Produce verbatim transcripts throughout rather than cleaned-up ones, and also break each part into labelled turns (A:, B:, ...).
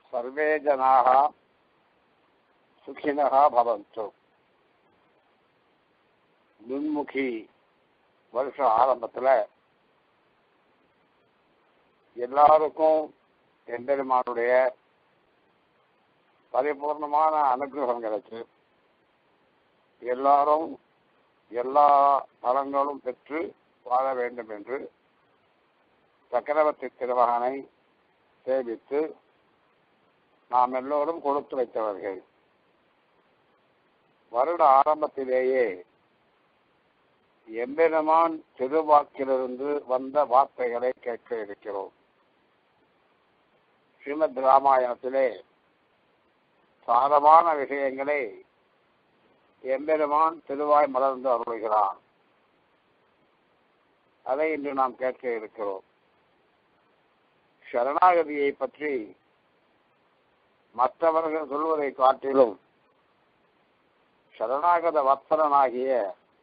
A: Survey ஜனாக சுகினக பவந்து. முன்முகி வருஷ ஆரம்பத்தில் எல்லாருக்கும் எம்பெருமானுடைய பரிபூர்ணமான அனுகிரகம் கிடைச்சு எல்லாரும் எல்லா பலங்களும் பெற்று வாழ வேண்டும் என்று சக்கரவர்த்தி திருமகனை சேவித்து நாம் எல்லோரும் கொடுத்து வைத்தவர்கள். வருட ஆரம்பத்திலேயே எம்பெருமான் திருவாக்கிலிருந்து வந்த வார்த்தைகளை கேட்க இருக்கிறோம். ஸ்ரீமத் ராமாயணத்திலே சாரமான விஷயங்களை எம்பெருமான் திருவாய் மலர்ந்து அருள்கிறான். அதை இன்று நாம் கேட்க இருக்கிறோம். சரணாகதியை பற்றி மற்றவர்கள் சொல்வதை காட்டிலும் சரணாகத வத்சலனாகிய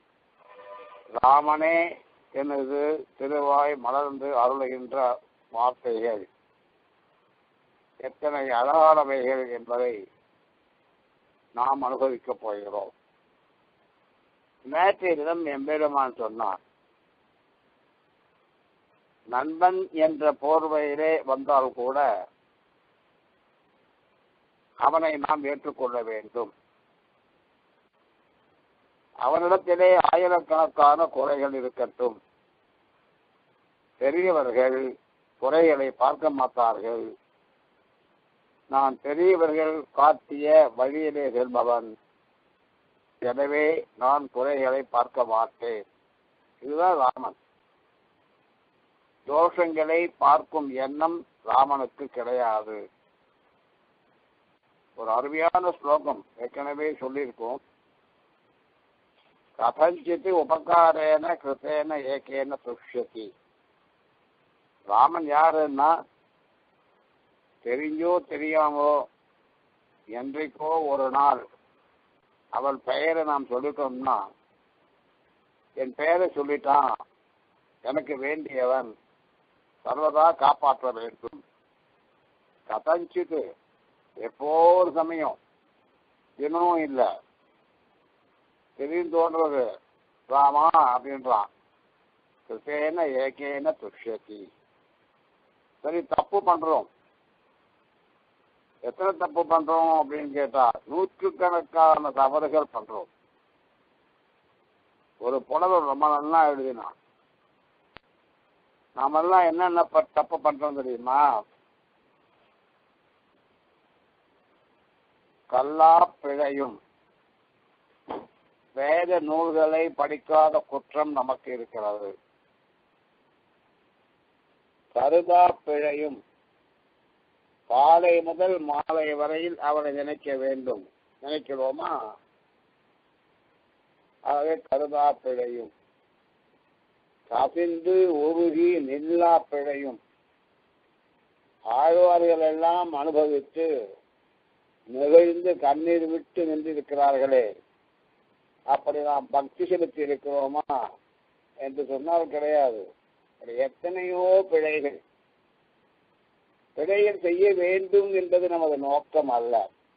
A: ராமனே எனது திருவாய் மலர்ந்து அருளுகின்ற வார்த்தைகள் எத்தனை அழகானவைகள் என்பதை நாம் அனுபவிக்கப் போகிறோம். நேற்றைய தினம் எம்பெருமான் சொன்னார், நண்பன் என்ற போர்வையிலே வந்தால் கூட அவனை நாம் ஏற்றுக்கொள்ள வேண்டும். அவனிடத்திலே ஆயிரக்கணக்கான குறைகள் இருக்கட்டும், பெரியவர்கள் குறைகளை பார்க்க மாட்டார்கள். நான் பெரியவர்கள் காட்டிய வழியிலே செல்பவன், எனவே நான் குறைகளை பார்க்க மாட்டேன். இதுதான் ராமன். தோஷங்களை பார்க்கும் எண்ணம் ராமனுக்கு கிடையாது. ஒரு அருமையான ஸ்லோகம் ஏற்கனவே சொல்லியிருக்கோம். கதஞ்சித்து உபகாரேன கிருத்தேன ஏகேன துஷ்யதி. ராமன் யாருன்னா, தெரிஞ்சோ தெரியாமோ என்றைக்கோ ஒரு நாள் அவள் பெயரை நாம் சொல்லிட்டோம்னா, என் பெயரை சொல்லிட்டான், எனக்கு வேண்டியவன், சர்வதா காப்பாற்ற வேண்டும். கதஞ்சித்து எப்போ ஒரு சமயம், தினமும் இல்லை, திடீர்னு தோன்றது ராமா அப்படின்றான். கிருத்தேன ஏகேன துஷ்யதி. சரி, தப்பு பண்றோம். எத்தனை தப்பு பண்றோம் அப்படின்னு கேட்டா, நூற்றுக்கணக்கான தவறுகள் பண்றோம். ஒரு புலவர் ரொம்ப நல்லா எழுதினான். நாமெல்லாம் என்னென்ன தப்பு பண்றோம் தெரியுமா? கல்லா பிழையும் வேத நூல்களை படிக்காத குற்றம் நமக்கு இருக்கிறது. கருதா பிழையும் காலை முதல் மாலை வரையில் அவனை நினைக்க வேண்டும். நினைக்கிறோமா? ஆகவே கருதா பிழையும். கசிந்து உருகி நில்லா பிழையும். ஆழ்வார்கள் எல்லாம் அனுபவித்து நெகிழ்ந்து கண்ணீர் விட்டு நின்றிருக்கிறார்களே, அப்படி நாம் பக்தி செலுத்தி இருக்கிறோமா என்று சொன்னால் கிடையாது. எத்தனையோ பிழைகள். பிழைகள் செய்ய வேண்டும் என்பது நமது நோக்கம் அல்ல.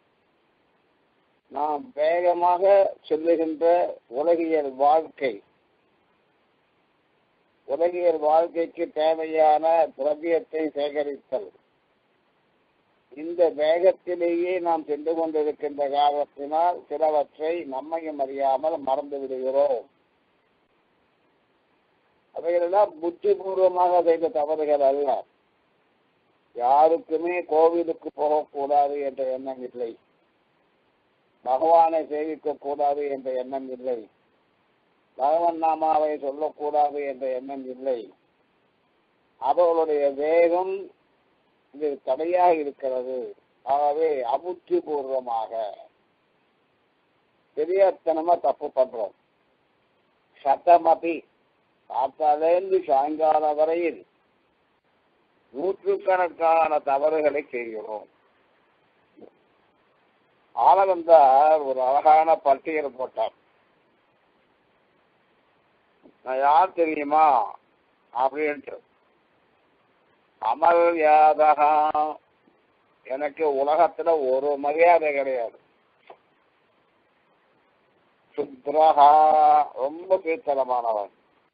A: நாம் வேகமாக செல்லுகின்ற உலகியல் வாழ்க்கை, உலகியல் வாழ்க்கைக்கு தேவையான திரவியத்தை சேகரித்தல், இந்த வேகத்திலேயே நாம் சென்று கொண்டிருக்கின்ற காரணத்தினால் சிலவற்றை நம்மையும் அறியாமல் மறந்து விடுகிறோம். அவைகளெல்லாம் புத்திபூர்வமாக செய்த தவறுகள் அல்ல. யாருக்குமே கோவிலுக்கு போகக்கூடாது என்ற எண்ணம் இல்லை, பகவானை சேவிக்க கூடாது என்ற எண்ணம் இல்லை, பகவன் நாமாவை சொல்லக்கூடாது என்ற எண்ணம் இல்லை. அவர்களுடைய வேகம் இது தடையாக இருக்கிறது. ஆகவே அபுத்திபூர்வமாக பெரியத்தனமா தப்பு பண்றோம். சத்தமபி காத்தாலேந்து சாயங்காலம் வரையில் நூற்றுக்கணக்கான தவறுகளை செய்கிறோம். ஆளவந்தார் ஒரு அழகான பட்டியல் போட்டார். நான் யார் தெரியுமா அப்படின்ட்டு. அமல் யாதகா எனக்கு உலகத்துல ஒரு மரியாதை கிடையாது. சுத்ரஹா ரொம்ப கீர்த்தனமானவன்,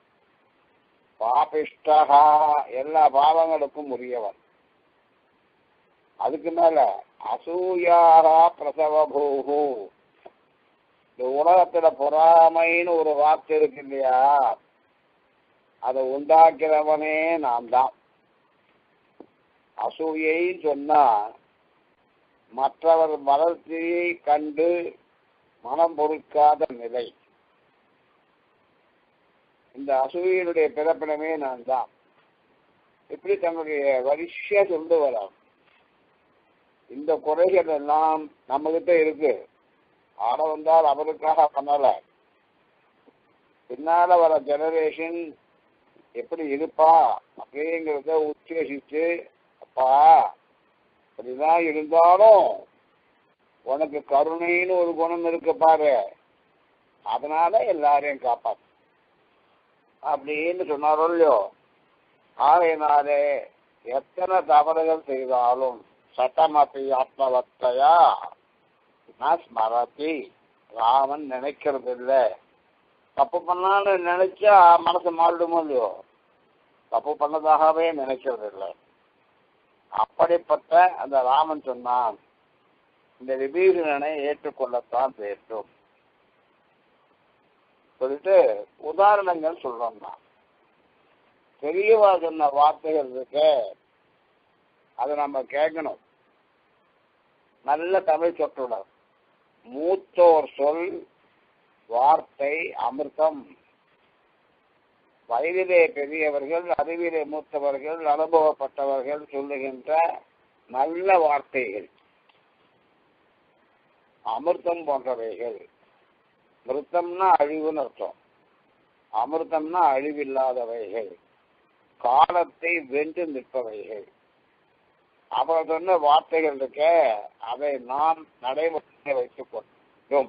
A: பாபிஷ்டஹா எல்லா பாவங்களுக்கும் உரியவன். அதுக்கு மேல அசூயாரா பிரசவபூஹு, இந்த உலகத்துல பொறாமைன்னு ஒரு வார்த்தை இருக்கு இல்லையா, அதை உண்டாக்கிறவனே நான் தான். அசூயைன்னு சொன்னா மற்றவர் வளர்ச்சியை கண்டு மனம் பொறுக்காத நிலை. இந்த அசூயினுடைய பிறப்பிடமே நான் தான். இப்படி தன்னுடைய வரிசையா சொல்லிட்டு வரான். இந்த குறைகள் எல்லாம் நம்ம கிட்ட இருக்கு. ஆட வந்தால் அவருக்காக பண்ணல, பின்னால வர ஜெனரேஷன் எப்படி இருப்பா அப்படிங்கிறத உத்தேசிச்சு, அப்பா அப்படிதான் இருந்தாலும் உனக்கு கருணைன்னு ஒரு குணம் இருக்கு பாரு, அதனால எல்லாரையும் காப்பாத்து அப்படின்னு சொன்னாரோ இல்லையோ. ஆகையினாலே எத்தனை தவறுகள் செய்தாலும் சட்டமத்தி ஆத்மவத்தையா நான் ஸ்மரத்தி, ராமன் நினைக்கிறது இல்லை. தப்பு பண்ணான்னு நினைச்சா மனசு மாறிடுமோ இல்லையோ, தப்பு பண்ணதாகவே நினைக்கிறது இல்லை. அப்படிப்பட்ட அந்த ராமன் சொன்னான், இந்த விபீஷணனை ஏற்றுக்கொள்ளத்தான் வேண்டும் சொல்லிட்டு உதாரணங்கள் சொல்றோம்னா, பெரியவா சொன்ன வார்த்தைகள் இருக்கு, அதை நம்ம கேட்கணும். நல்ல தமிழ் சொற்றொடர், மூத்தோர் சொல் வார்த்தை அமிர்தம். வயதிலே பெரியவர்கள், அறிவிலே மூத்தவர்கள், அனுபவப்பட்டவர்கள் சொல்லுகின்ற நல்ல வார்த்தைகள் அமிர்தம் போன்றவைகள். மிருத்தம்னா அழிவுன்னு அர்த்தம், அமிர்தம்னா அழிவில்லாதவைகள், காலத்தை வென்று நிற்பவைகள். அவர் சொன்ன வார்த்தைகள் இருக்க, அதை நாம் நடைமுறை வைத்துக் கொண்டோம்.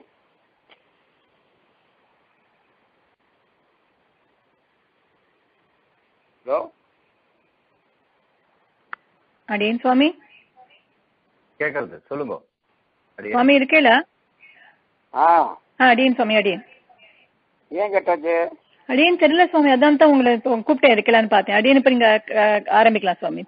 B: அடியேன் சுவாமி
C: கேக்குறது சொல்லுங்க
B: சுவாமி. இருக்கேல? அடியேன் சுவாமி. அடியேன்
A: ஏன் கேட்டாச்சு?
B: அடியேன் தெரியல சுவாமி, அதான் தான் உங்களை கூப்பிட்டேன் இருக்கலான்னு பார்த்தேன். அடியேன் இப்ப நீங்க ஆரம்பிக்கலாம் சுவாமி.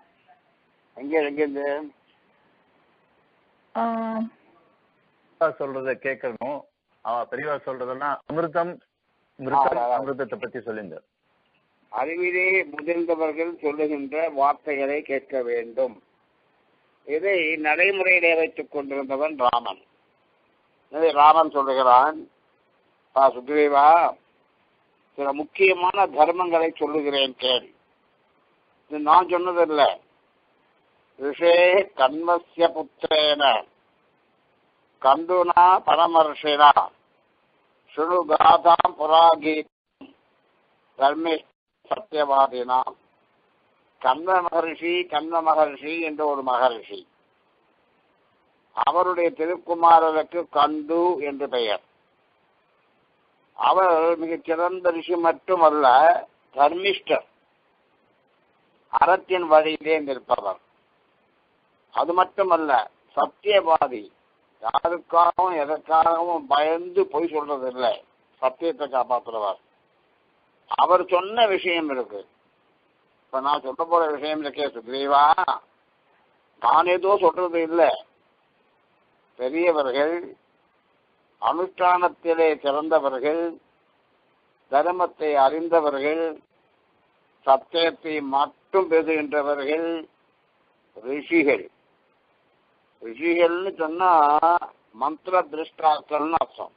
C: சொல்றத கேட்கணும். பெரியவா சொல்றதெல்லாம் அமிர்தம் அமிர்தத்தை பத்தி சொல்லியிருந்தார்.
A: அறிவிலே முதிர்ந்தவர்கள் சொல்லுகின்ற வார்த்தைகளை கேட்க வேண்டும். இதை நடைமுறையிலே வைத்துக் கொண்டிருந்தவன் ராமன். ராமன் சொல்லுகிறான், சுக்ரீவா, சில முக்கியமான தர்மங்களை சொல்லுகிறேன் கேள். இது நான் சொன்னதில்லை. ரிஷே கண்மஸ்ய புத்திரேன கந்துனா பரமர்ஷினா சுணுகாதாம் புராகீதம் தர்மே சத்தியவாதினா. கந்த மகர்ஷி கந்த மகர்ஷி என்ற ஒரு மகர்ஷி, அவருடைய திருக்குமாரருக்கு கந்து என்று பெயர். அவர் மிகச் சிறந்த ரிஷி மட்டுமல்ல, தர்மிஷ்டர், அறத்தின் வழியிலே நிற்பவர். அது மட்டுமல்ல, சத்தியவாதி, யாருக்காகவும் எதற்காகவும் பயந்து பொய் சொல்றதில்லை, சத்தியத்தை காப்பாற்றுறவர். அவர் சொன்ன விஷயம் இருக்கு. இப்ப நான் சொல்ல போற விஷயம் இருக்கே சுக்ரீவா, நான் ஏதோ சொல்றது இல்லை. பெரியவர்கள், அனுஷ்டானத்திலே சிறந்தவர்கள், தர்மத்தை அறிந்தவர்கள், சத்தியத்தை மட்டும் பேசுகின்றவர்கள் ரிஷிகள். ரிஷிகள்னு சொன்னா மந்திர திருஷ்டாக்கள்னு அர்த்தம்.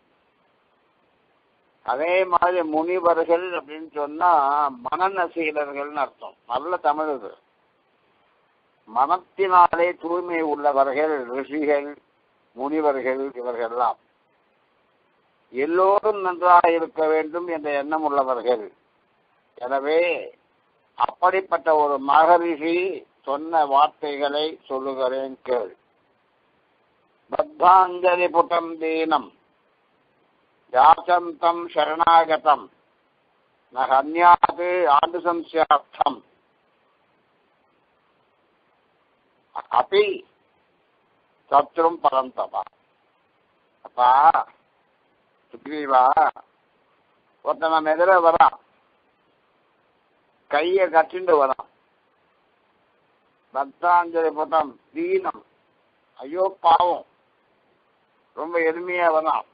A: அதே மாதிரி முனிவர்கள் அப்படின்னு சொன்னா மனநசீலர்கள்னு அர்த்தம். நல்ல தமிழ் இது. மனத்தினாலே தூய்மை உள்ளவர்கள் ரிஷிகள், முனிவர்கள். இவர்கள்லாம் எல்லோரும் நன்றாக இருக்க வேண்டும் என்ற எண்ணம் உள்ளவர்கள். எனவே அப்படிப்பட்ட ஒரு மகரிஷி சொன்ன வார்த்தைகளை சொல்லுகிறேன் கேள். பத்தாஞ்சலி புடம் தீனம் யாசந்தம் சரணாகதம் நன்யாது ஆண்டு சம்சார்த்தம் அபி சத்ரும் பரந்தபா. அப்பா சுக்ரீவா, ஒருத்தன் நம்ம எதிர வரான், கையை கட்டிண்டு வரான், பக்தாஞ்சலி பட்டம் தீனம், ஐயோ பாவம், ரொம்ப எளிமையா வரான்.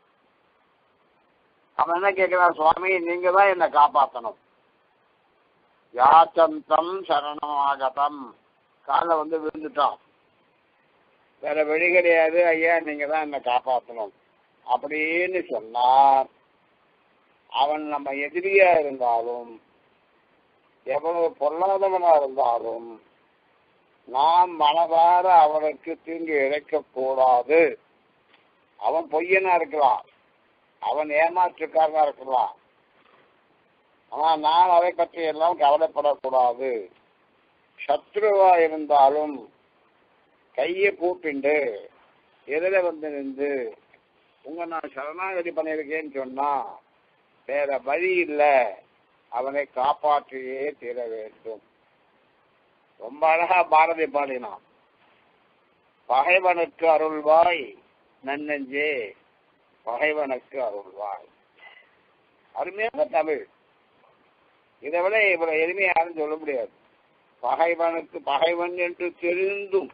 A: அவன் என்ன கேட்கிறான், சுவாமி நீங்க தான் என்னை காப்பாற்றணும். யாச்சந்தம் சரணமாகதம், காலை வந்து விழுந்துட்டான், வேற வழி கிடையாது ஐயா, நீங்க தான் என்னை காப்பாற்றணும் அப்படின்னு சொன்னார். அவன் நம்ம எதிரியா இருந்தாலும் எவ்வளவு பொல்லாதவனா இருந்தாலும் நாம் மனதார அவனுக்கு தீங்கு இழைக்க கூடாது. அவன் பொய்யனா இருக்கலாம், அவன் ஏமாற்றுக்காரனா இருக்கலாம், ஆனா நான் அதை பற்றி எல்லாம் கவலைப்படக்கூடாது. சத்ருவா இருந்தாலும் கையை கூப்பிண்டு எதிர வந்து நின்று உங்க நான் சரணாகதி பண்ணியிருக்கேன்னு சொன்னா வேற வழி இல்லை, அவனை காப்பாற்றியே தீர வேண்டும். ரொம்ப அழகா பாரதி பாடினான், பகைவனுக்கு அருள்வாய் நன்னெஞ்சே பகைவனுக்கு அருள்வாய். அருமையான தமிழ். இதை விட இவ்வளவு எளிமையாரும் சொல்ல முடியாது. பகைவனுக்கு பகைவன் என்று தெரிந்தும்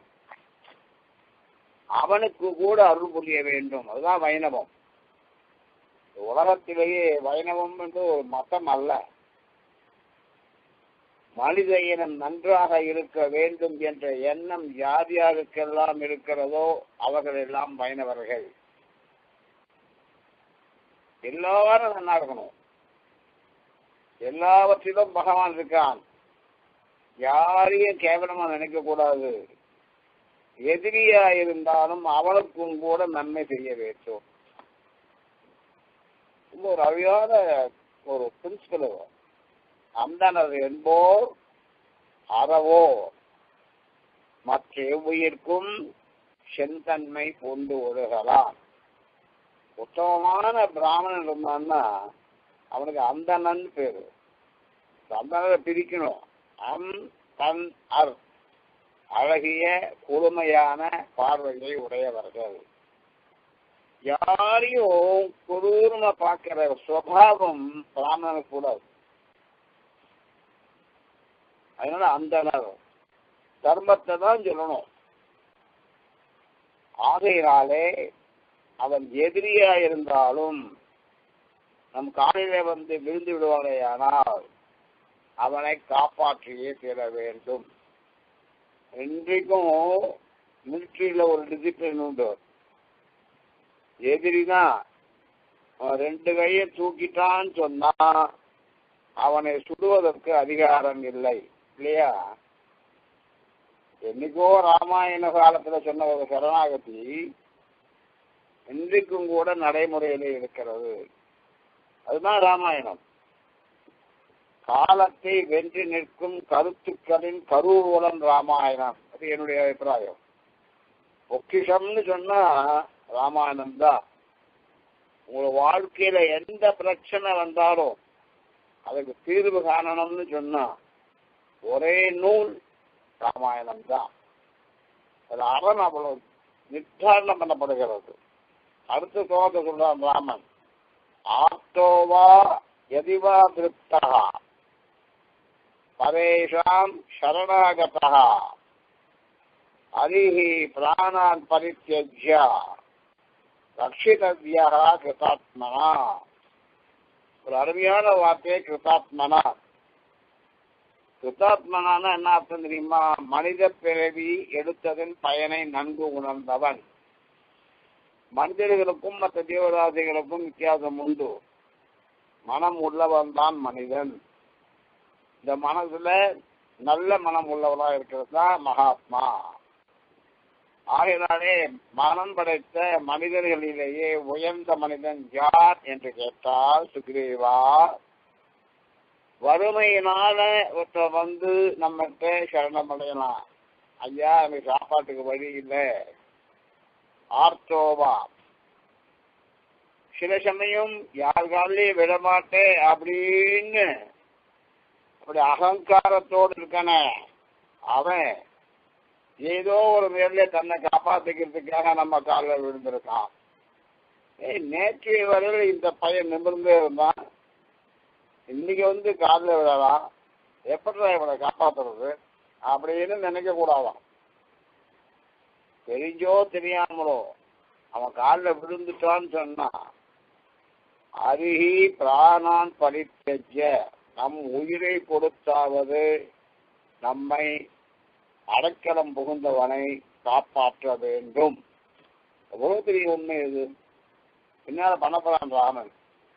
A: அவனுக்கு கூட அருள் புரிய வேண்டும், அதுதான் வைணவம். உலகத்திலேயே வைணவம் என்று ஒரு மதம் அல்ல. மனித இனம் நன்றாக இருக்க வேண்டும் என்ற எண்ணம் யார் யாருக்கெல்லாம் இருக்கிறதோ அவர்கள் எல்லாம் வைணவர்கள். எல்லாரும் நல்லா இருக்கணும், எல்லாவற்றிலும் பகவான் இருக்கான், யாரையும் கேவலமா நினைக்க கூடாது. எதிரியா இருந்தாலும் அவனுக்கும் கூட நன்மை செய்ய வேண்டும். ஒரு அழியாத ஒரு பிரின்சிபல். அந்தனர் என்போர் அறவோ மற்ற உயிர்க்கும் செந்தன்மை கொண்டு ஒழுகலாம். உத்தமமான பிராமணன் இருந்தான்னா அவனுக்கு அந்தணன் பேரு. அந்தனரை பிரிக்கணும். அம் தன் அர், அழகிய குழுமையான பார்வையை உடையவர்கள். யாரையும் கொடூரமா பார்க்கிற சுவாவம் பிராமணனுக்கு கூடாது. அதனால அந்தனர் தர்மத்தை தான் சொல்லணும். ஆகையினாலே அவன் எதிரியா இருந்தாலும் நம் காலையில வந்து விழுந்து விடுவானேயானால் அவனை காப்பாற்றியே தீர வேண்டும். இன்றைக்கும் மிலிட்ரியில ஒரு டிசிப்ளின் உண்டு. எதிரினா ரெண்டு கையை தூக்கிட்டான்னு சொன்னா அவனை சுடுவதற்கு அதிகாரம் இல்லை, இல்லையா? என்னைக்கோ ராமாயண காலத்துல சொன்ன ஒரு சரணாகதி இன்றைக்கும் கூட நடைமுறையில இருக்கிறது. அதுதான் ராமாயணம். காலத்தை வென்று நிற்கும் கருத்துக்களின் கருவூலம் ராமாயணம். அது என்னுடைய அபிப்பிராயம். பொக்கிஷம்னு சொன்னா ராமாயணம் தான். உங்க வாழ்க்கையில எந்த பிரச்சனை வந்தாலும் அதுக்கு தீர்வு காணணும்னு சொன்னா ஒரே நூல் ராமாயணம் தான். அது அரண் அவ்வளவு நிர்தாரணம் பண்ணப்படுகிறது. அடுத்த சோதனை சொல்றான் ராமன், ஆப்தோவா யதிவா திருப்தா பரேஷாம் சரணாகதா அரிஹி பிராணான் பரித்யஜ்ய ரக்ஷிதவ்யா கிருதாத்மனா. ஒரு அருமையான வார்த்தை கிருதாத்மனா. கிருதாத்மனான என்ன அர்த்தம் தெரியுமா? மனித பிறவி எடுத்ததன் பயனை நன்கு உணர்ந்தவன். மனிதர்களுக்கும் மற்ற தேவராசிகளுக்கும் வித்தியாசம் உண்டு. மனம் உள்ளவன் தான் மனிதன். இந்த மனசுல நல்ல மனம் உள்ளவனா இருக்கிறது தான் மகாத்மா. ஆகையினாலே மனம் படைத்த மனிதர்களிலேயே உயர்ந்த மனிதன் யார் என்று கேட்டால் சுக்ரீவா. வறுமையினால ஒருத்தர் வந்து நம்மகிட்ட சரணம் அடையலாம், ஐயா எனக்கு சாப்பாட்டுக்கு வழி இல்லை, ஆர்த்தோவா. சில சமயம் யாருக்காலையும் விடமாட்டேன் அப்படின்னு அப்படி அகங்காரத்தோடு இருக்கானே அவன் ஏதோ ஒரு நேர்ல தன்னை காப்பாத்திக்கிறதுக்காக நம்ம காலில் விழுந்திருக்கான். ஏய், நேற்று வரையில் இந்த பையன் நிமிர்ந்தே இருந்தான், இன்னைக்கு வந்து காலில் விழலாம், எப்படிதான் இவனை காப்பாத்துறது அப்படின்னு நினைக்க கூடாதான். தெரிஞ்சோ தெரியாமலோ அவன் காலில் விழுந்துட்டான்னு சொன்னா, அருகி பிராணான் பரித்தஜ, நம் உயிரை கொடுத்தாவது நம்மை அடைக்கலம் புகுந்தவனை காப்பாற்ற வேண்டும். எவ்வளவு பெரிய உண்மை இது. பின்னால பண்ணப்படான் ராமன்.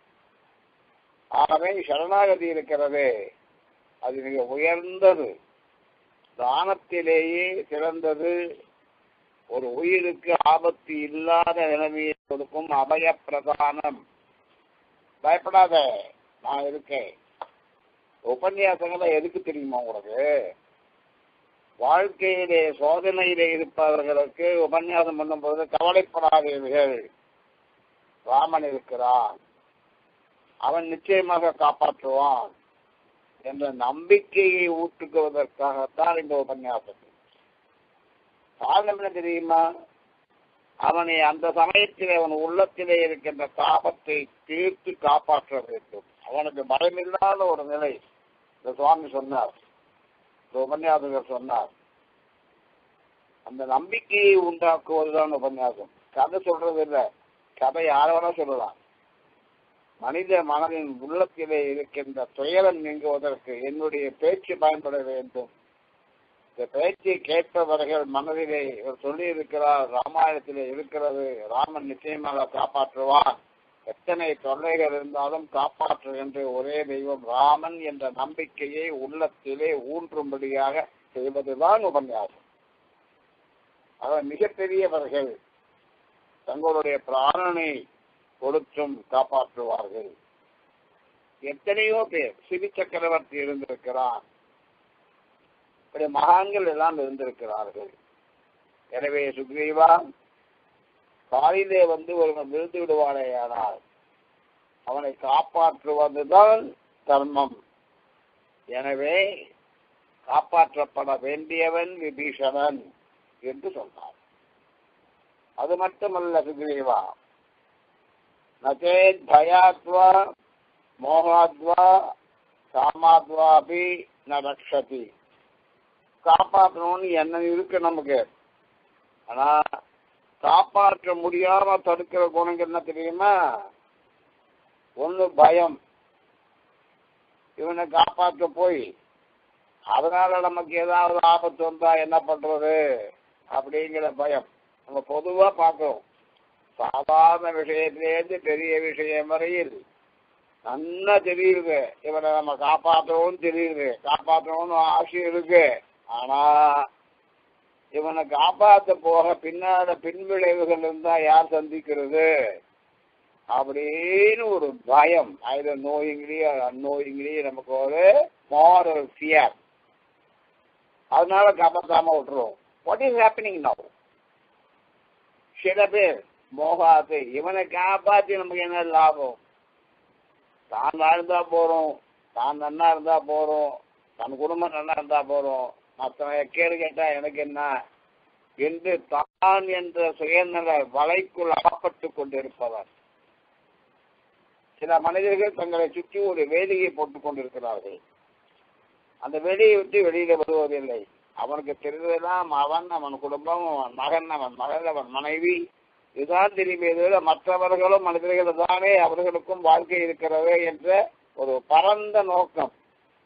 A: ஆகவே சரணாகதி இருக்கிறதே அது மிக உயர்ந்தது, தானத்திலேயே சிறந்தது. ஒரு உயிருக்கு ஆபத்து இல்லாத நிலைமையை கொடுக்கும் அபய பிரதானம். பயப்படாத, நான் இருக்கேன். உபன்யாசங்களை எதுக்கு தெரியுமா உங்களுக்கு? வாழ்க்கையிலே சோதனையிலே இருப்பவர்களுக்கு உபன்யாசம் பண்ணும்போது கவலைப்படாதீர்கள், ராமன் இருக்கிறான், அவன் நிச்சயமாக காப்பாற்றுவான் என்ற நம்பிக்கையை ஊட்டுக்குவதற்காகத்தான் இந்த உபன்யாசம். காரணம் என்ன தெரியுமா? அவனை அந்த சமயத்திலே அவன் உள்ளத்திலே இருக்கின்ற தாபத்தை தீர்த்து காப்பாற்ற வேண்டும். அவனுக்கு பயமில்லாத ஒரு நிலை இந்த சுவாமி சொன்னார், இந்த உபன்யாசகர் சொன்னார். அந்த நம்பிக்கையை உண்டாக்குவதுதான் உபன்யாசம். கதை சொல்றது இல்லை, கதை யாரோட சொல்லலாம். மனித மனதின் உள்ளத்திலே இருக்கின்ற துயரம் நீங்குவதற்கு என்னுடைய பேச்சு பயன்பட வேண்டும். இந்த பேச்சை கேட்பவர்கள் மனதிலே இவர் சொல்லி இருக்கிறார், ராமாயணத்திலே இருக்கிறது, ராமன் நிச்சயமாக காப்பாற்றுவான், எத்தனை தொல்லைகள் இருந்தாலும் காப்பாற்றுகின்ற ஒரே தெய்வம் ராமன் என்ற நம்பிக்கையை உள்ளத்திலே ஊன்றும்படியாக செய்வதுதான் உபன்யாசம். அவர் மிகப்பெரியவர்கள் தங்களுடைய பிராணனை கொடுத்தும் காப்பாற்றுவார்கள். எத்தனையோ பேர், சிவி சக்கரவர்த்தி இருந்திருக்கிறான், இப்படி மகான்கள் எல்லாம் இருந்திருக்கிறார்கள். எனவே சுக்ரீவா, காலிலே வந்து ஒருவன் விழுந்து விடுவானேயானால் அவனை காப்பாற்றுவதுதான் தர்மம். எனவே காப்பாற்றப்பட வேண்டியவன் விபீஷணன் என்று சொன்னார். அது மட்டுமல்ல சுக்ரீவா, நச்சேத் பயாத்வா மோகாத்வா காமாத்வாபி ந ரக்ஷதி. காப்பாற்றணும்னு என்ன இருக்கு நமக்கு, ஆனா காப்பாற்ற முடியாம தடுக்கிற குணங்கள் என்ன தெரியுமா? ஒண்ணு பயம், இவனை காப்பாற்ற போய் அதனால நமக்கு ஏதாவது ஆபத்து வந்தா என்ன பண்றது அப்படிங்கிற பயம். நம்ம பொதுவா பார்க்கிறோம், சாதாரண விஷயத்திலேருந்து பெரிய விஷயம் வரையில் நல்லா தெரியுது, இவனை நம்ம காப்பாற்றவும் தெரியுது, காப்பாற்றணும்னு ஆசை இருக்கு. ஆனா இவனை காப்பாற்ற போக பின்னால பின்விளைவுகள் இருந்தா யார் சந்திக்கிறது அப்படின்னு ஒரு பயம். ஐதர் நோயிங்லி அந்நோயிங்லி நமக்கு ஒரு மாரல் ஃபியர். அதனால காப்பாற்றாம விட்டுருவோம். What is happening now? சில பேர் மோகாது, இவனை காப்பாற்றி நமக்கு என்ன லாபம், தான் வாழ்ந்தா போறோம், தான் நன்னா இருந்தா போறோம், தன் குடும்பம் நல்லா இருந்தா போறோம், மற்றவன் கேடு கேட்டா எனக்கு என்ன என்று தான் என்ற சுயநல வலைக்குள் அகப்பட்டு கொண்டிருப்பவர். சில மனிதர்கள் தங்களை சுற்றி ஒரு வேலியை போட்டுக் கொண்டிருக்கிறார்கள். அந்த வேலியை விட்டு வெளியில வருவதில்லை. அவனுக்கு தெரிந்ததெல்லாம் அவன், அவன் குடும்பம், அவன் மகன், அவன் மகள், அவன் மனைவி, இதுதான் தெரியுமே. மற்றவர்களும் மனிதர்கள் தானே, அவர்களுக்கும் வாழ்க்கை இருக்கிறது என்ற ஒரு பரந்த நோக்கம்.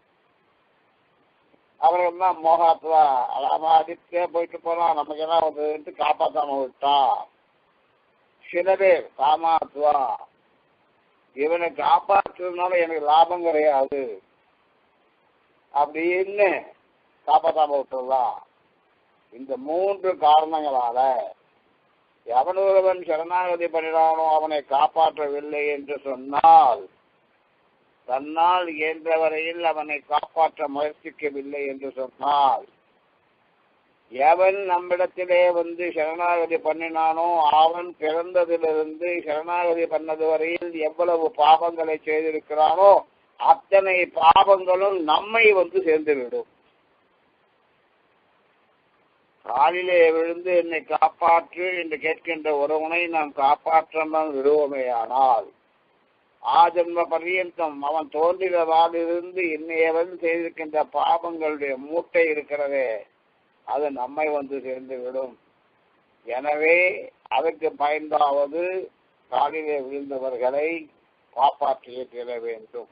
A: அவர்கள் தான் மோகாத்வா, அலாமா அடித்தே போயிட்டு போலாம், நமக்கு என்ன வந்து காப்பாற்றாம விட்டா. சில பேர் காமாத்வா, இவனை காப்பாற்றுறதுனால எனக்கு லாபம் கிடையாது அப்படின்னு காப்பாற்றாம விட்டுறலாம். இந்த மூன்று காரணங்களால எவன் ஒருவன் சரணாகதி பண்ணினானோ அவனை காப்பாற்றவில்லை என்று சொன்னால், தன்னால் இயன்ற வரையில் அவனை காப்பாற்ற முயற்சிக்கவில்லை என்று சொன்னால், எவன் நம்மிடத்திலே வந்து சரணாகதி பண்ணினானோ அவன் பிறந்ததிலிருந்து சரணாகதி பண்ணது வரையில் எவ்வளவு பாவங்களை செய்திருக்கிறானோ அத்தனை பாவங்களும் நம்மை வந்து சேர்ந்துவிடும். காலிலே விழுந்து என்னை காப்பாற்று என்று கேட்கின்ற ஒருவனை நாம் காப்பாற்றாமல் விடுவோமேயானால் ஆஜன்ம பர்யந்தம் அவன் தோன்றினதாலிருந்து இன்னையவன் செய்திருக்கின்ற பாவங்களுடைய மூட்டை இருக்கிறதே அது நம்மை வந்து சேர்ந்து விடும். எனவே அதற்கு பயந்தாவது காலிலே விழுந்தவர்களை காப்பாற்றியே தீர வேண்டும்.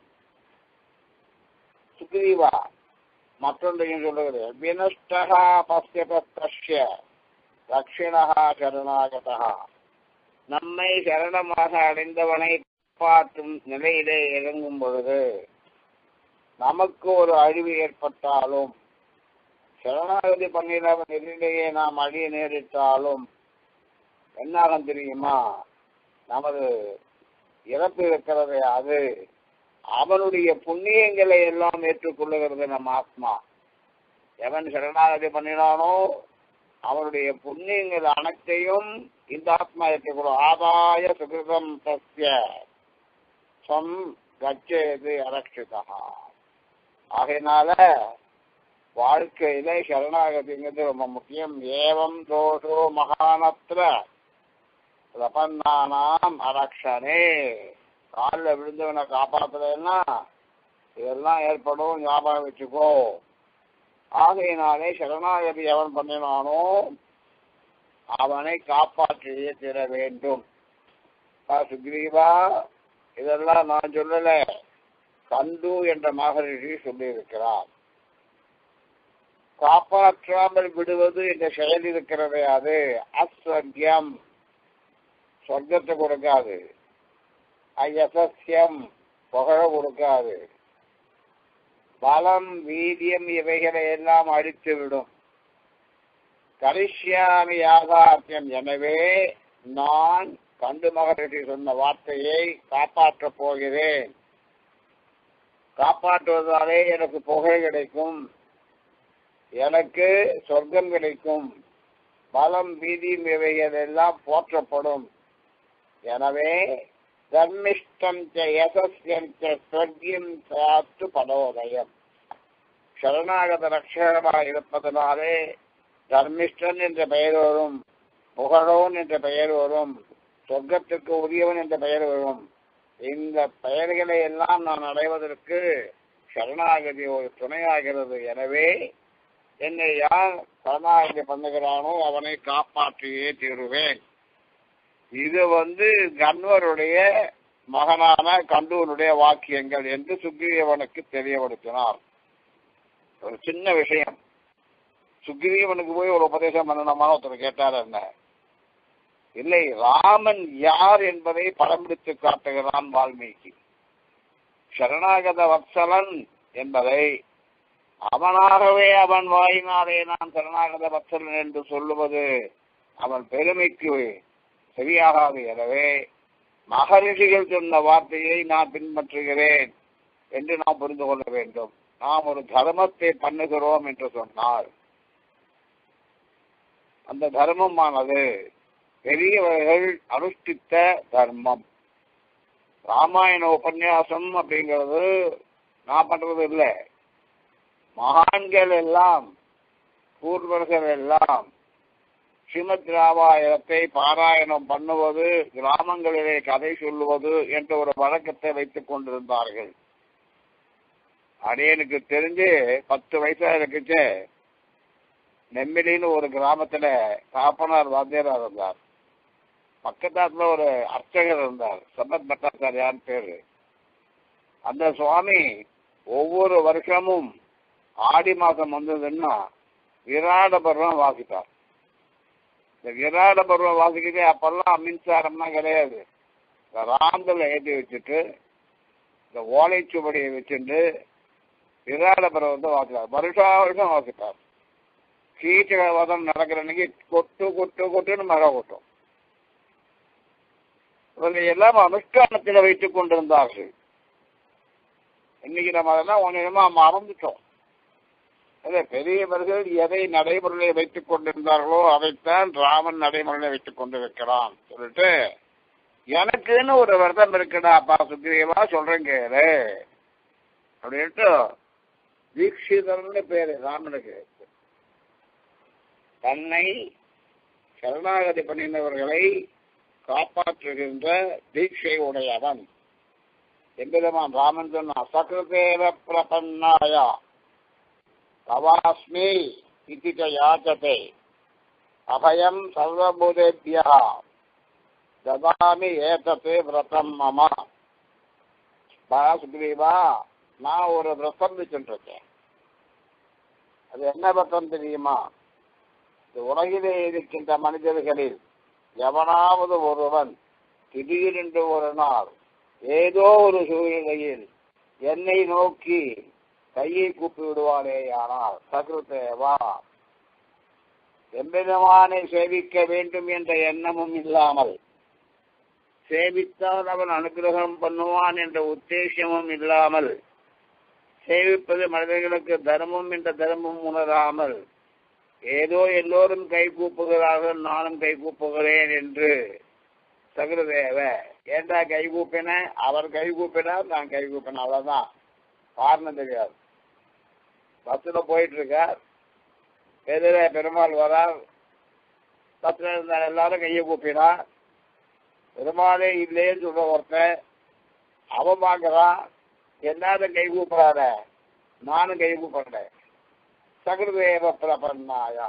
A: சுக்ரீவா மற்றொன்றையும் சொல்லுகிறேன். வினஷ்டா பஸ்ய தட்சிணா சரணாகதா. நம்மை சரணமாக அடைந்தவனை காப்பாற்றும் நிலையிலே இறங்கும் பொழுது நமக்கு ஒரு அழிவு ஏற்பட்டாலும் சரணாகதி பண்ணினவன் எதிரிலேயே நாம் அழிய நேரிட்டாலும் என்னாகும் தெரியுமா? நமது இறப்பு இருக்கிறதே அது அவனுடைய புண்ணியங்களை எல்லாம் ஏற்றுக்கொள்ளுகிறது நம் ஆத்மா. எவன் சரணாகதி பண்ணினானோ அவனுடைய புண்ணியங்கள் அனைத்தையும் இந்த ஆத்மா ஏற்றுக்கொள்ளும். ஆதாய சுகிருதம் தஸ்ய சம் கச்சேது அரட்சிதா. ஆகையினால வாழ்க்கையில சரணாகதிங்கிறது ரொம்ப முக்கியம். ஏவம் தோஷோ மகானத்திர பிரபன்னானாம் அரக்ஷனே. காலில் விழுந்தவனை காப்பாற்றலைன்னா இதெல்லாம் ஏற்படும், ஞாபகம் வச்சுக்கோ. ஆகையினாலே சரணாகதி எவன் பண்ணினானோ அவனை காப்பாற்றியே தீர வேண்டும். சுக்ரீவா இதெல்லாம் நான் சொல்லல, கந்து என்ற மகரிஷி சொல்லியிருக்கிறார். காப்பாற்றாமல் விடுவது என்ற செயல் இருக்கிறதே அது அஸ்வர்யம், சொர்க்கத்தை கொடுக்காது. அயசஸ்யம், புகழ கொடுக்காது. பலம் வீரியம் இவைகளை எல்லாம் அழித்து விடும். கரிஷ்யாமி யாதார்த்தியம். எனவே நான் கண்டு மகரிஷி சொன்ன வார்த்தையை காப்பாற்றப் போகிறேன். காப்பாற்றுவதாலே எனக்கு புகழ் கிடைக்கும், எனக்கு சொர்க்கம் கிடைக்கும், பலம் வீதியும் இவைகள் எல்லாம் போற்றப்படும். எனவே தர்மிஷ்டம் யசஸ்யம் ஸ்வர்கியம் சாத்து பதோதயம். சரணாகத ரட்சகமாக இருப்பதனாலே தர்மிஷ்டன் என்ற பெயர் வரும், புகழோன் என்ற பெயர் வரும், சொர்க்கத்திற்கு உரியவன் என்ற பெயர் வரும். இந்த பெயர்களை எல்லாம் நான் அடைவதற்கு சரணாகதி ஒரு துணையாகிறது. எனவே என்னை யார் சரணாகதி பண்ணுகிறானோ அவனை காப்பாற்றியே தீருவேன். இது வந்து கண்வருடைய மகனான கண்டூனுடைய வாக்கியங்கள் என்று சுக்ரீவனுக்கு தெரியப்படுத்தினார். ஒரு சின்ன விஷயம், சுக்ரீவனுக்கு போய் ஒரு உபதேசம் பண்ணணுமான ஒருத்தர் கேட்டார். என்ன இல்லை, ராமன் யார் என்பதை படம் பிடித்து காட்டுகிறான் வால்மீகி. சரணாகத வத்சலன் என்பதை அவனாகவே அவன் வாயினாரே நான் சரணாகத வத்சலன் என்று சொல்லுவது அவன் பெருமைக்கு சரியாகாது. எனவே மகரிஷிகள் சொன்ன வார்த்தையை நான் பின்பற்றுகிறேன் என்று நாம் புரிந்து கொள்ள வேண்டும். நாம் ஒரு தர்மத்தை பண்ணுகிறோம் என்று சொன்னால் அந்த தர்மமானது பெரியவர்கள் அனுஷ்டித்த தர்மம். ராமாயண உபன்யாசம் அப்படிங்கிறது நான் பண்றது இல்லை. மகான்கள் எல்லாம் பூர்வர்கள் எல்லாம் ஸ்ரீமத் ராமாயணத்தை பாராயணம் பண்ணுவது, கிராமங்களிலே கதை சொல்லுவது என்ற ஒரு வழக்கத்தை வைத்துக் கொண்டிருந்தார்கள். அடையனுக்கு தெரிஞ்சு பத்து வயசா இருக்குச்சு, நெம்மிலின்னு ஒரு கிராமத்துல காப்பனார் வாத்தியாரா இருந்தார். பக்கத்தாத்துல ஒரு அர்ச்சகர் இருந்தார், சம்பத் பட்டாச்சாரியான்னு பேரு. அந்த சுவாமி ஒவ்வொரு வருஷமும் ஆடி மாசம் வந்ததுன்னா விராட பருவம் வாசித்தார். இந்த விராட பருவம் வாசிக்கிட்டே அப்பெல்லாம் மின்சாரம்லாம் கிடையாது. இந்த ராந்தல ஏற்றி வச்சுட்டு இந்த ஓலைச்சுவடியை வச்சுட்டு விராட பருவத்தை வாசித்தார். வருஷா வருஷம் வாசித்தார். கீச்சக வதம் நடக்கிற அன்னைக்கு கொட்டு கொட்டு கொட்டுன்னு மழை கொட்டும். இவர்கள் எல்லாம் அனுஷ்டானத்தில் வைத்துக் கொண்டிருந்தார்கள். இன்னைக்கு நம்ம அதெல்லாம் ஒன்றுமா மறந்துட்டோம். பெரியவர்கள் எதை நடைமுறையை வைத்துக் கொண்டிருந்தார்களோ அதைத்தான் ராமன் நடைமுறையை வைத்துக் கொண்டிருக்கிறான் சொல்லிட்டு, எனக்குன்னு ஒரு விரதம் இருக்குடா அப்பா சுக்ரீவா சொல்றேன் கேளு அப்படின்ட்டு தீட்சிதர்னு பேரு ராமனுக்கு. தன்னை சரணாகதி பண்ணினவர்களை காப்பாற்றுகின்ற தீட்சை உடையவன் எம்பெருமான் ராமன் சொன்ன சகிருதேவ பிரபன்னாயா தவாஸ்மி இதி ச யாச்சதே அபயம் சர்வபூதேபியா ததாமி ஏதத்து விரதம் மம. சுக்ரீவா, நான் ஒரு விரதம் வச்சுருக்கேன். அது என்ன விரதம் தெரியுமா? இந்த உலகிலே இருக்கின்ற மனிதர்களில் எவனாவது ஒருவன் திடீரென்று ஒரு நாள் ஏதோ ஒரு சூழ்நிலையில் என்னை நோக்கி கையை கூப்பி விடுவானேயானால் சகிருதேவா, எம்பெருமானை சேவிக்க வேண்டும் என்ற எண்ணமும் இல்லாமல், சேவித்தால் அவன் அனுகிரகம் பண்ணுவான் என்ற உத்தேசமும் இல்லாமல், சேவிப்பது மனிதர்களுக்கு தர்மம் என்ற தர்மம் உணராமல், ஏதோ எல்லோரும் கை கூப்புகிறார்கள் நானும் கை கூப்புகிறேன் என்று சகிருதேவ, ஏண்டா கை கூப்பின, அவர் கை கூப்பினார் நான் கை கூப்பினேன், அவ்வளவுதான். காரணம் தெரியாது. பஸ்ல போயிட்டு இருக்கார், எதிர பெருமாள் வரார், பஸ்ல இருந்த எல்லாரும் கையை கூப்பினார். பெருமாளே இல்லையே சொல்ற ஒருத்தன் அவன் பார்க்கறான், எல்லாரும் கை கூப்பிடாத, நானும் கை கூப்பிடுறேன். சகிருதேவ பிரபன்னாயா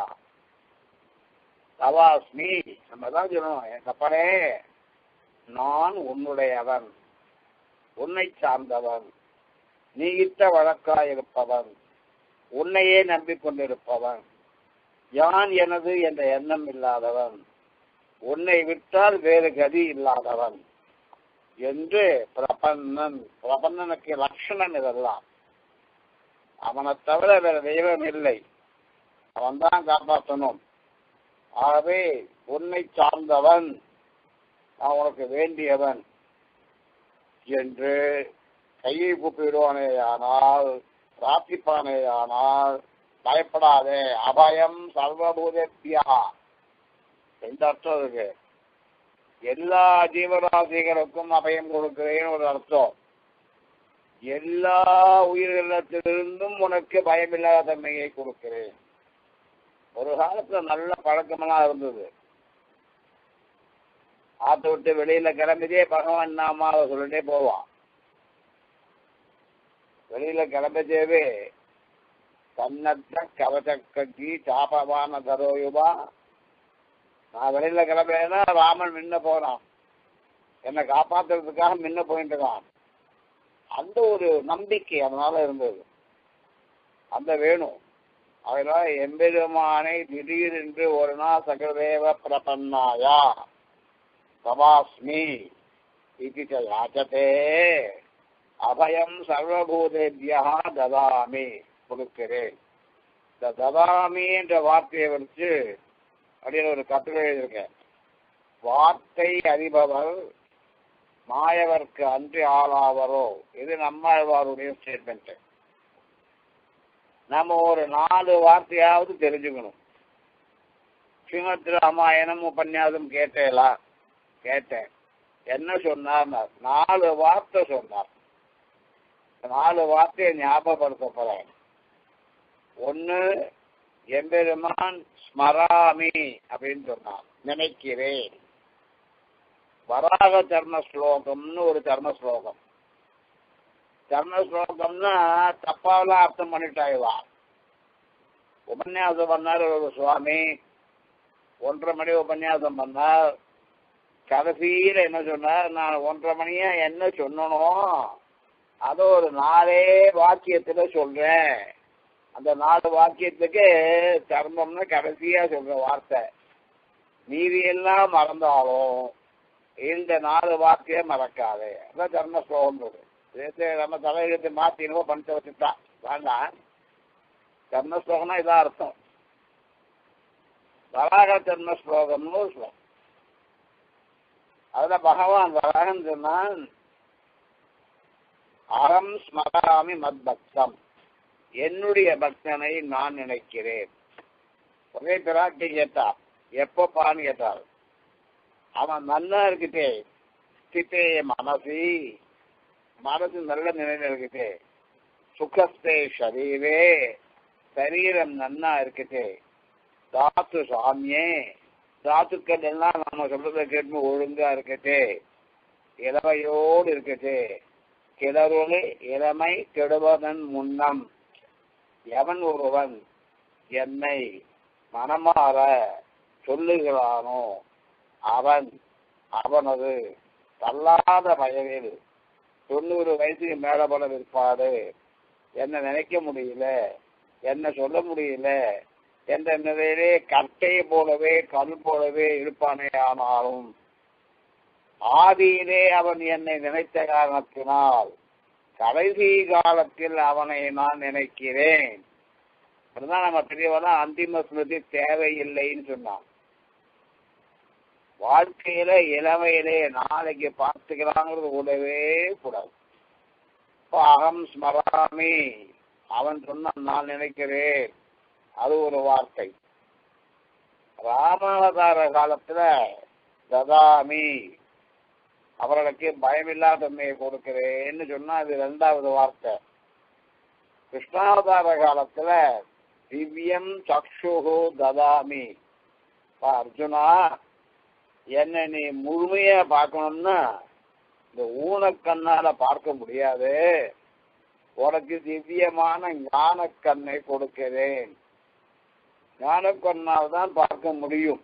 A: தவாஸ்மி, நம்ம தான் சொல்லணும், என் கப்பனே நான் உன்னுடையவன், உன்னை சார்ந்தவன், நீ இட்ட வழக்காயிருப்பவன், உன்னையே நம்பிக்கொண்டிருப்பவன், யான் எனது என்ற எண்ணம் இல்லாதவன், உன்னை விட்டால் வேறு கதி இல்லாதவன் என்று பிரபன்னன். பிரபன்னனுக்கு லட்சணம் இதெல்லாம். அவனை தவிர வேற தெய்வம் இல்லை, அவன் தான் காப்பாற்றணும். ஆகவே உன்னை சார்ந்தவன், நான் உனக்கு வேண்டியவன் என்று கையை கூப்பிடுவானேயானால், பிரார்த்திப்பானேயானால் பயப்படாதே. அபயம் சர்வபூதேபியா, எந்த அர்த்தம் இருக்கு? எல்லா ஜீவராசிகளுக்கும் அபயம் கொடுக்கிறேன்னு ஒரு அர்த்தம். எல்லா உயிரினத்திலிருந்தும் உனக்கு பயமில்லாத தன்மையை கொடுக்கிறேன். ஒரு காலத்துல நல்ல பழக்கமெல்லாம் இருந்தது. ஆத்த விட்டு வெளியில கிளம்பிதே பகவான் நாமாவை சொல்லிட்டே போவான். வெளியில கிளம்பிச்சேவே தன்னத்த கவச்சக்கி சாபவான தரோயுபா. நான் வெளியில கிளம்புறேன்னா ராமன் முன்ன போறான், என்னை காப்பாத்துறதுக்காக முன்ன போயிட்டு இருக்கான். அந்த ஒரு நம்பிக்கை அதனால இருந்தது. அந்த வேணும். அதனால எம்பெருமானை திடீரென்று ஒரு நாள் சகதேவ பிரபன்னாயா தவாஸ்மி இதி ச யாச்சதே அபயம் சர்வபூதேபியா ததாமி, கொடுக்கிறேன். இந்த ததாமி என்ற வார்த்தையை வச்சு அப்படின்னு ஒரு கட்டுரை எழுதியிருக்கேன். வார்த்தை அறிபவர் மாயவர்க்கு அன்றி ஆளாவரோ, இது நம்மாழ்வாருடைய ஸ்டேட்மெண்ட். நம்ம ஒரு நாலு வார்த்தையாவது தெரிஞ்சுக்கணும். ஸ்ரீமத் ராமாயணம் உபன்யாசம் கேட்டேலா? கேட்டேன். என்ன சொன்னார்? நாலு வார்த்தை சொன்னார். நாலு வார்த்தையை ஞாபகப்படுத்த போறேன். ஒன்னு, எம்பெருமான் ஸ்மராமி அப்படின்னு சொன்னான், நினைக்கிறேன். வராக தர்ம ஸ்லோகம்னு ஒரு தர்ம ஸ்லோகம். தர்ம ஸ்லோகம்னா தப்பாவெல்லாம் அர்த்தம் பண்ணிட்டாய்வா. உபன்யாசம் பண்ணார் ஒரு சுவாமி, ஒன்றரை மணி உபன்யாசம் பண்ணார். கடைசியில என்ன சொன்னார்? நான் ஒன்றரை மணியா என்ன சொன்னனும் அதை ஒரு நாலே வாக்கியத்துல சொல்றேன். அந்த நாலு வாக்கியத்துக்கு தர்மம்னு கடைசியா சொல்ற வார்த்தை. மீதி எல்லாம் மறந்தாலும் இந்த நாலு வாக்கியம் மறக்காது. அதான் தர்ம ஸ்லோகம். நம்ம தலையெழுத்து மாத்தினவோ பண்ணிட்டு வச்சுட்டான் வேண்டாம். தர்ம ஸ்லோகம்னா இதான் அர்த்தம். வராக தர்ம ஸ்லோகம்னு ஒரு ஸ்லோகம். அதுல பகவான் வராகன் சொன்னான், அகம் ஸ்மராமி மத் பக்தம், என்னுடைய பக்தனை நான் நினைக்கிறேன். ஒரே பிராட்டி கேட்டார், எப்பப்பான்னு கேட்டார். அவன் நல்லா இருக்குதே, ஸ்திதே மனசி, மனசு நல்ல நிலையில இருக்குதே. சுகஸ்தே ஷரீரே, சரீரம் நன்னா இருக்குதே. தாத்து சாமியே, தாத்துக்கள் எல்லாம் நம்ம சொல்றதை கேட்டு ஒழுங்கா இருக்கட்டே, இளமையோடு இருக்கட்டே. கிளறுளி இளமை கெடுவதன் முன்னம் எவன் ஒருவன் என்னை மனமாற சொல்லுகிறானோ அவன் அவனது தள்ளாத வயதில் தொண்ணூறு வயசுக்கு மேல போல இருப்பாடு, என்ன நினைக்க முடியல, என்ன சொல்ல முடியல என்ற நிலையிலே கட்டை போலவே கல் போலவே இருப்பானே. ஆனாலும் ஆதியிலே அவன் என்னை நினைத்த காரணத்தினால் கடைசி காலத்தில் அவனை நான் நினைக்கிறேன். அதுதான் நம்ம பெரியவெல்லாம் அந்திம ஸ்மிருதி தேவையில்லைன்னு சொன்னான். வாழ்க்கையில இளமையிலே நாளைக்கு பார்த்துக்கலாங்கிறது கூடவே கூடாது. அகம் ஸ்மராமி, அவன் சொன்னான் நான் நினைக்கிறேன், அது ஒரு வார்த்தை. ராமாவதார காலத்துல ததாமி, அவர்களுக்கு பயமில்லாத தன்மையை கொடுக்கிறேன்னு சொன்னா அது ரெண்டாவது வார்த்தை. கிருஷ்ணாவதார காலத்துல திவ்யம் சக்ஷுஹு ததாமி, அர்ஜுனா என்ன நீ முழுமையா பார்க்கணும்னா இந்த ஊனக்கண்ணால பார்க்க முடியாது, உனக்கு திவ்யமான ஞானக்கண்ணை கொடுக்கிறேன், ஞானக்கண்ணால் தான் பார்க்க முடியும்.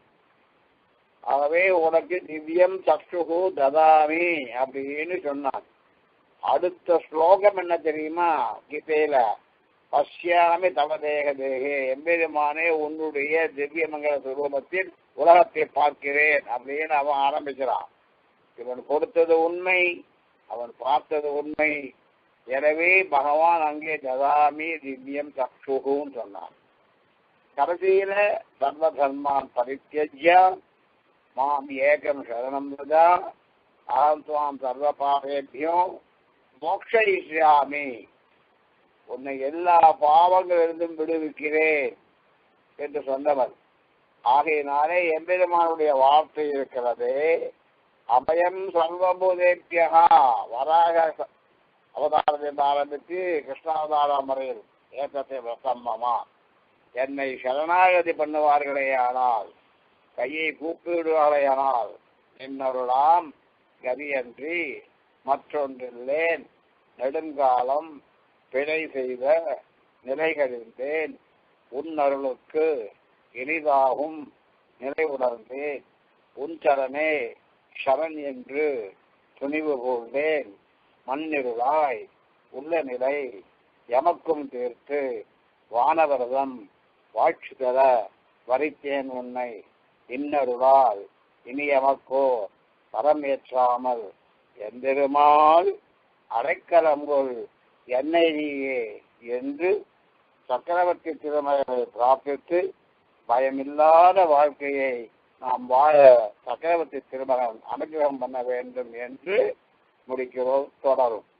A: ஆகவே உனக்கு திவ்யம் சக்ஷுகு ததாமி அப்படின்னு சொன்னான். அடுத்த ஸ்லோகம் என்ன தெரியுமா கீதையில? பஷ்யாமி தவ தேக தேகே, எம்பெருமானே உன்னுடைய திவ்யமங்கல சுரூபத்தில் உலகத்தை பார்க்கிறேன் அப்படின்னு அவன் ஆரம்பிக்கிறான். இவன் கொடுத்தது உண்மை, அவன் பார்த்தது உண்மை. எனவே பகவான் அங்கே ததாமி திவ்யம் சக்ஷுகுன்னு சொன்னான். கடைசியில சர்வ தர்மான் பரித்யஜ்ய மாம் ஏகம் சரணம் விரஜா அகம் துவாம் சர்வ பாபேபியம் மோக்ஷயிஷ்யாமி, உன்னை எல்லா பாவங்களிலிருந்தும் விடுவிக்கிறேன் என்று சொன்னவர். ஆகையினாலே எம்பெருமானுடைய வார்த்தை இருக்கிறது, அபயம் சர்வபூதேபியா. வராக அவதாரத்தை ஆரம்பித்து கிருஷ்ணாவதாரம் வரையில் ஏற்றத்தை பிரசம்மமா, என்னை சரணாகதி பண்ணுவார்களே ஆனால், கையை கூப்பிடுவார்களே ஆனால் என்னருளாம் கதியன்றி மற்றொன்றில்லேன், நெடுங்காலம் பிழை செய்த நிலைகளிருந்தேன், உன்னருளுக்கு இனிதாகும் நிலை உணர்ந்தேன், உன் சரணே சரண் என்று துணிவு கொண்டேன், மண்ணிருளாய் உள்ள நிலை எமக்கும் தீர்த்து வானவரதம் வாழ்ச்சி தர வரித்தேன் உன்னை, இன்னருளால் இனி எமக்கோ பரமேற்றாமல் எம்பெருமாள் அடைக்கலங்கொள் என்னை நீயே என்று சக்கரவர்த்தி திருமகளை பிரார்த்தித்து பயமில்லாத வாழ்க்கையை நாம் வாழ சக்கரவர்த்தி திருமகன் அனுகிரகம் பண்ண வேண்டும் என்று முடிக்கிறோம். தொடரும்.